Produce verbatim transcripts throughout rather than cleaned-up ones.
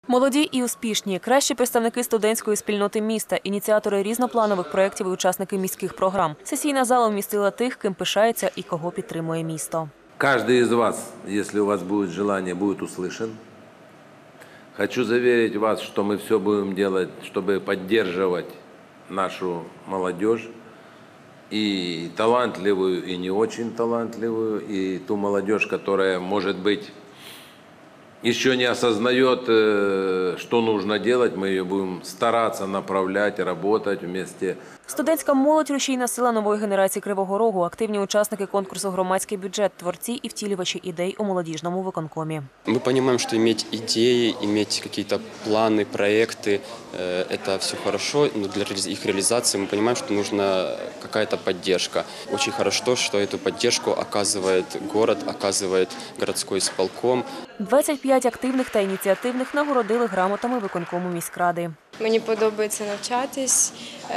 Молоді і успішні – кращі представники студентської спільноти міста, ініціатори різнопланових проєктів і учасники міських програм. Сесійна зала вмістила тих, ким пишається і кого підтримує місто. Каждый из вас, если у вас будет желание, будет услышан. Хочу заверить вас, что мы все будем делать, чтобы поддерживать нашу молодежь, и талантливую, и не очень талантливую, и ту молодежь, которая, может быть, еще не осознает, что нужно делать, мы ее будем стараться направлять, работать вместе. Студентська молодь – рушійна сила нової генерації Кривого Рогу, активні учасники конкурсу «Громадський бюджет», творці і втілювачі ідей у молодіжному виконкомі. Мы понимаем, что иметь идеи, иметь какие-то планы, проекты – это все хорошо, но для их реализации мы понимаем, что нужна какая-то поддержка. Очень хорошо, что эту поддержку оказывает город, оказывает городской исполком. двадцять п'ять активних та ініціативних нагородили грамотами виконкому міськради. Мені подобається навчатись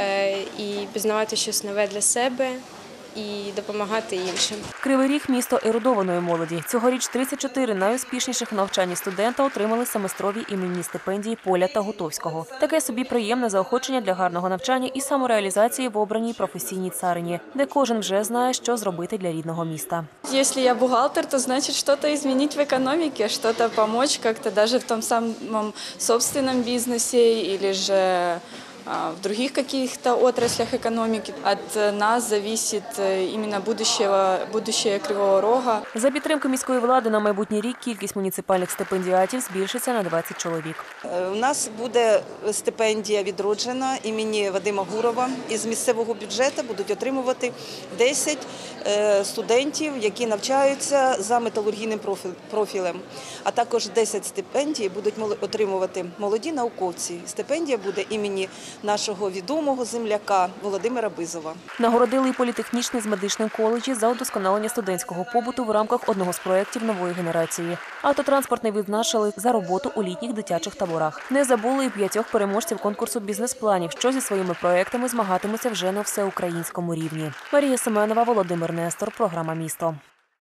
і пізнавати щось нове для себе і допомагати іншим. Кривий Ріг – місто ерудованої молоді. Цьогоріч тридцять чотири найуспішніших в навчанні студента отримали семестрові іменні стипендії Поля та Гутовського. Таке собі приємне заохочення для гарного навчання і самореалізації в обраній професійній царині, де кожен вже знає, що зробити для рідного міста. Якщо я бухгалтер, то значить щось змінити в економіці, щось допомогти, як-то навіть в тому самому собственному бізнесі, або ж в других каких-то отраслях экономики. От нас зависит именно будущее, будущее Кривого Рога. За підтримки міської влади на майбутній рік кількість муніципальних стипендіатів збільшиться на двадцять чоловік. У нас буде стипендія відроджена імені Вадима Гурова. Із місцевого бюджету будуть отримувати десять студентів, які навчаються за металургійним профілем. А також десять стипендій будуть отримувати молоді науковці. Стипендія буде імені нашого відомого земляка Володимира Бизова. Нагородили і політехнічний з медичним коледжі за удосконалення студентського побуту в рамках одного з проєктів нової генерації. Автотранспортний відзначили за роботу у літніх дитячих таборах. Не забули і п'ятьох переможців конкурсу бізнес-планів, що зі своїми проєктами змагатимуться вже на всеукраїнському рівні. Марія Семенова, Володимир Нестор, програма «Місто».